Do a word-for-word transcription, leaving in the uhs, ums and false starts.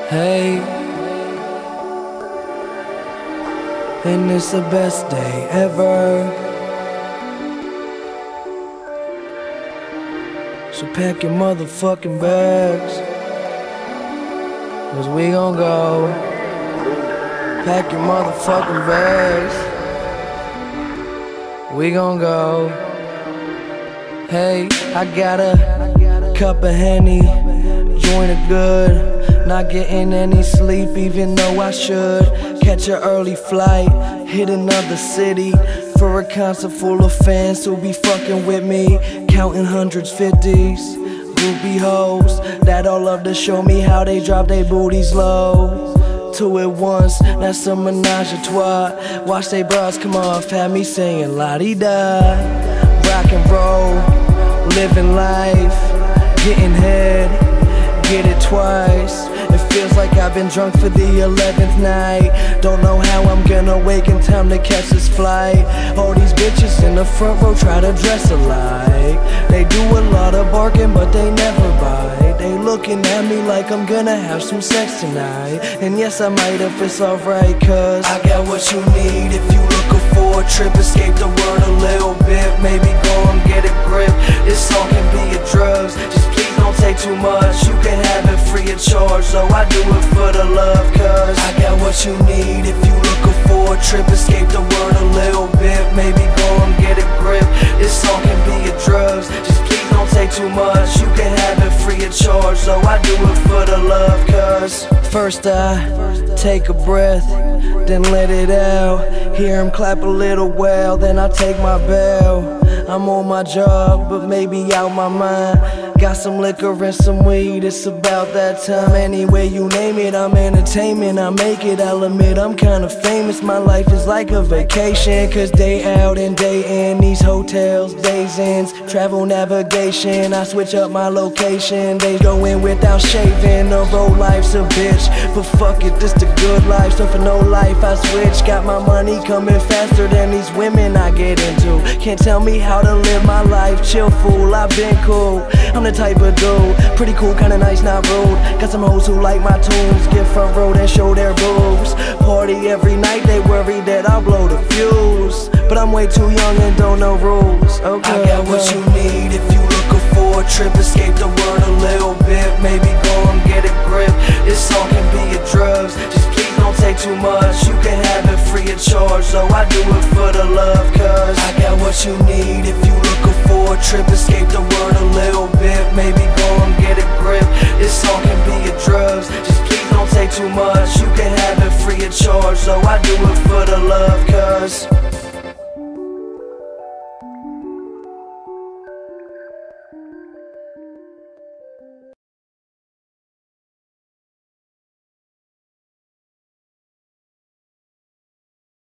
Hey, and it's the best day ever. So pack your motherfucking bags, 'cause we gon' go. Pack your motherfucking bags, we gon' go. Hey, I got a cup of Henny, joint of good. Not getting any sleep even though I should. Catch an early flight, hit another city for a concert full of fans who be fucking with me. Counting hundreds, fifties, groupie hoes that all love to show me how they drop their booties low. Two at once, that's a menage a trois. Watch they bras come off, had me singing la-di-da. Rock and roll, living life, getting head, get it twice. It feels like I've been drunk for the eleventh night. Don't know how I'm gonna wake in time to catch this flight. All these bitches in the front row try to dress alike. They do a lot of barking but they never bite. They looking at me like I'm gonna have some sex tonight. And yes, I might if it's alright, cause I got what you need if you looking for a trip. Escape the word a little bit, maybe go and get a grip. This song can be your drugs, just please don't take too much. You can have it free of charge, so I do it for the love. Cause I got what you need if you looking for a trip. Escape the word a little bit, maybe go and get a grip. This song can be your drugs, just please don't take too much. You can have it free of charge, so I do it for the love. Cause first I take a breath, then let it out. Hear him clap a little well, then I take my bell. I'm on my job, but maybe out my mind. Got some liquor and some weed, it's about that time. Anyway you name it, I'm entertainment, I make it. I'll admit I'm kinda famous, my life is like a vacation. Cause day out and day in, these hotels, days ends, travel navigation. I switch up my location, they go in without shaving. The road life's a bitch, but fuck it, this the good life. So for no life I switch, got my money coming faster than these women I get into. Can't tell me how to live my life, chill fool, I've been cool. I'm the type of dude, pretty cool, kinda nice, not rude. Got some hoes who like my tunes, get front row and show their boobs. Party every night, they worry that I'll blow the fuse. But I'm way too young and don't know rules. Okay, I got what you need if you looking for a trip. Escape the word a little bit, maybe go and get a grip. This song can be your drugs, just please don't take too much. You can have it free of charge, so I do it for the love. Cause I got what you need if you looking for a trip. Escape the word a little bit, maybe go and get a grip. This song can be your drugs, just please don't take too much. You can have it free of charge, so I do it for the love. Cause